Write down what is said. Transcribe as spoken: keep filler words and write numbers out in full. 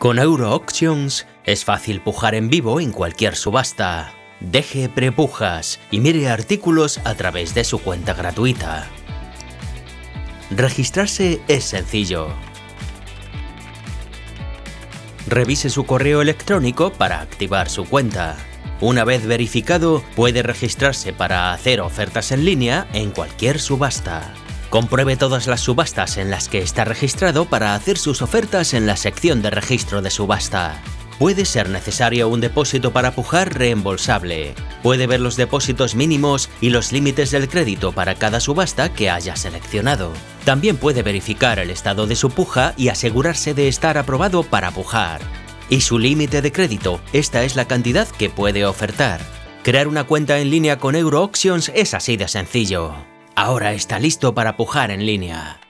Con Euro Auctions es fácil pujar en vivo en cualquier subasta. Deje prepujas y mire artículos a través de su cuenta gratuita. Registrarse es sencillo. Revise su correo electrónico para activar su cuenta. Una vez verificado, puede registrarse para hacer ofertas en línea en cualquier subasta. Compruebe todas las subastas en las que está registrado para hacer sus ofertas en la sección de registro de subasta. Puede ser necesario un depósito para pujar reembolsable. Puede ver los depósitos mínimos y los límites del crédito para cada subasta que haya seleccionado. También puede verificar el estado de su puja y asegurarse de estar aprobado para pujar. Y su límite de crédito, esta es la cantidad que puede ofertar. Crear una cuenta en línea con Euro Auctions es así de sencillo. Ahora está listo para pujar en línea.